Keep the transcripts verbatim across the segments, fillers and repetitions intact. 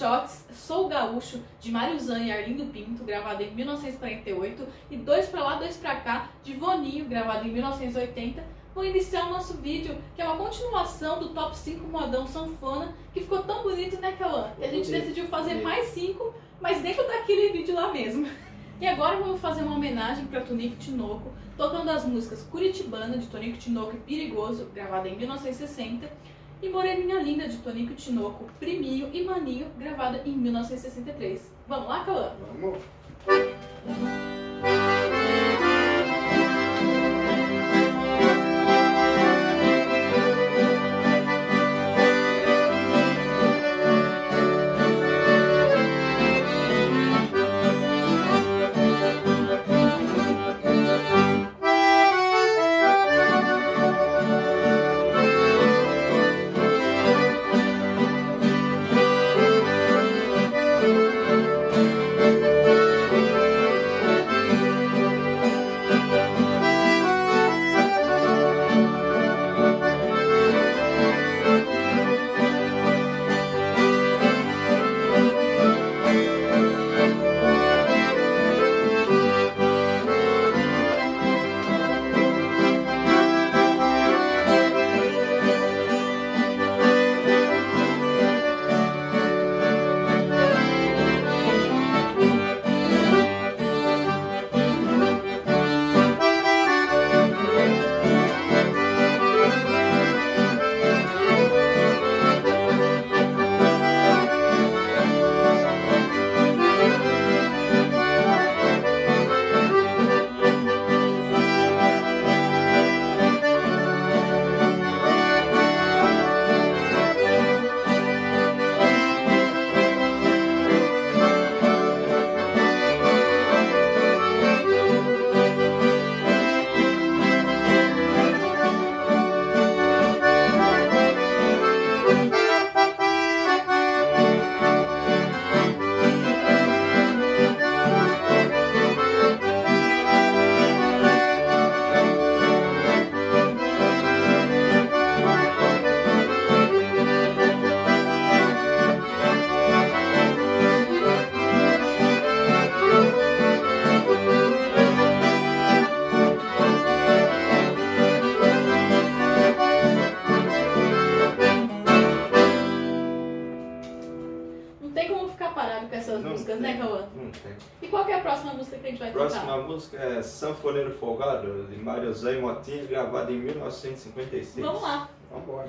Shots, Sou Gaúcho, de Mariuzan e Arlindo Pinto, gravado em mil novecentos e quarenta e oito, e Dois Pra Lá, Dois Pra Cá, de Voninho, gravado em mil novecentos e oitenta, vou iniciar o nosso vídeo, que é uma continuação do Top cinco Modão Sanfona, que ficou tão bonito, né, Cauã? Que a gente decidiu fazer mais cinco, mas dentro daquele vídeo lá mesmo. E agora vamos fazer uma homenagem para Tonico Tinoco, tocando as músicas Curitibana, de Tonico Tinoco e Perigoso, gravada em mil novecentos e sessenta, e Moreninha Linda, de Tonico Tinoco, Priminho e Maninho, gravada em mil novecentos e sessenta e três. Vamos lá, Cauã? Vamos! Com essas não músicas, tem, né, Cauã? Não tem. E qual que é a próxima música que a gente vai tocar? A próxima música é Sanfoneiro Folgado, de Mariuzan e Motinha, gravada em mil novecentos e cinquenta e seis. Vamos lá! Vamos embora!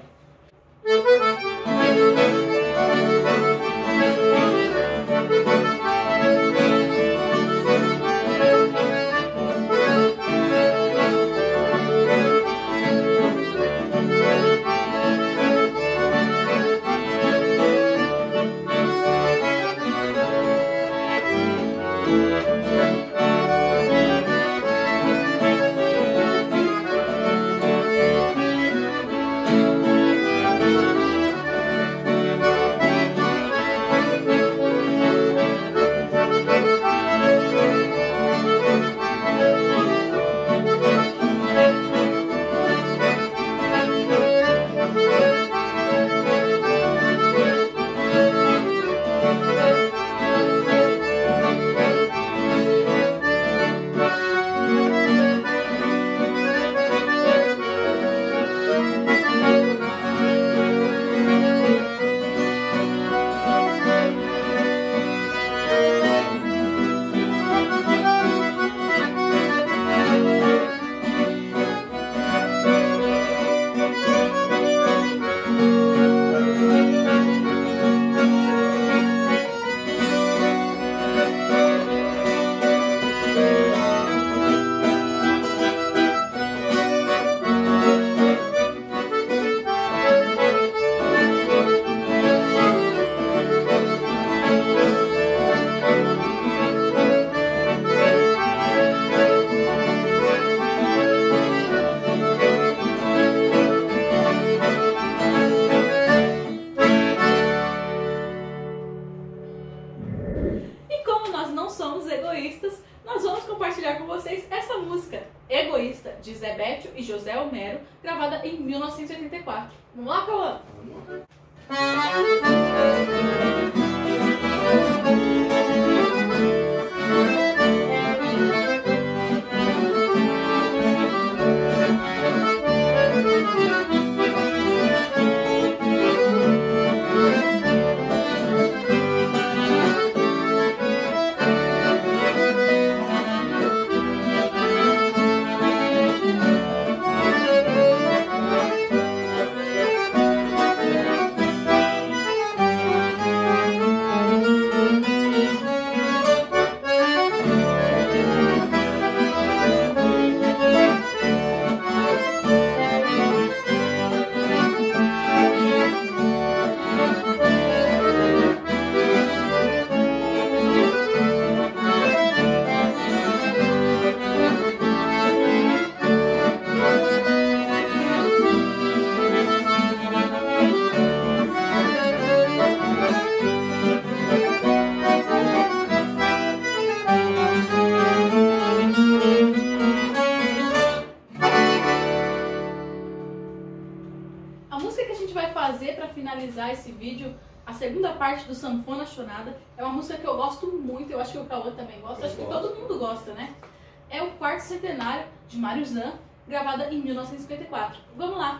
Egoísta, de Zé Bétio e José Homero, gravada em mil novecentos e oitenta e quatro. Vamos lá, Cauã? Vamos lá. finalizar esse vídeo, a segunda parte do Sanfona Chonada é uma música que eu gosto muito, eu acho que o Cauã também gosta, Eu acho que gosto. todo mundo gosta, né? É o quarto centenário de Mário Zan, gravada em mil novecentos e cinquenta e quatro. Vamos lá!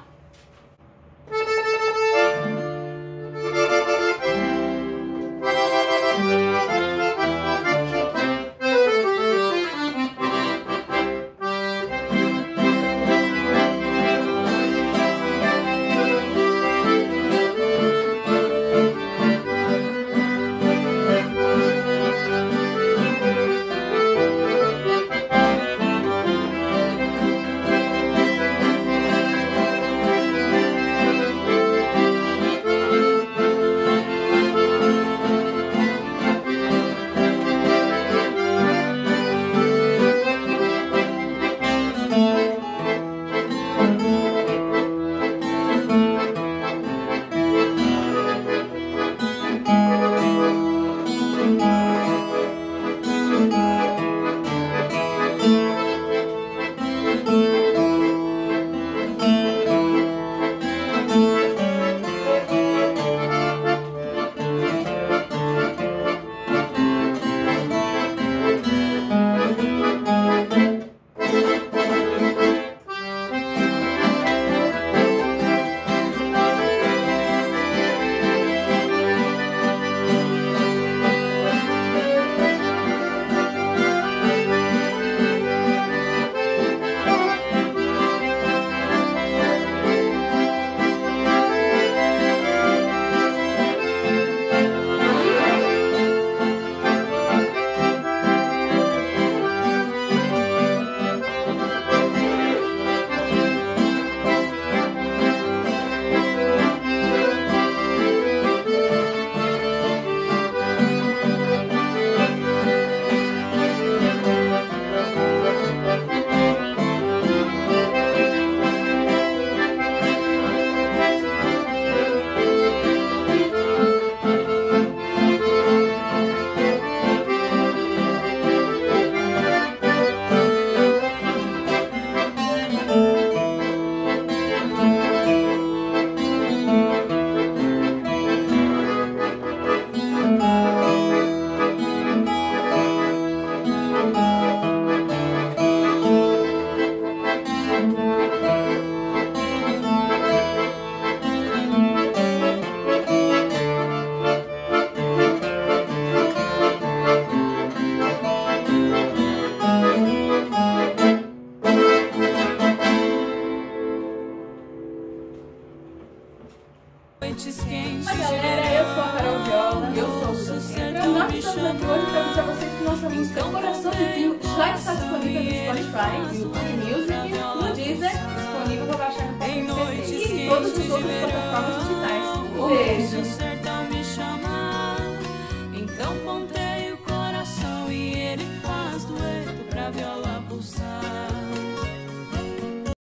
Oi galera, eu sou a Carol Viola, eu sou o Sucena. E nós estamos aqui hoje para dizer a vocês que nossa música Coração de Vinho já está disponível no Spotify, no YouTube Music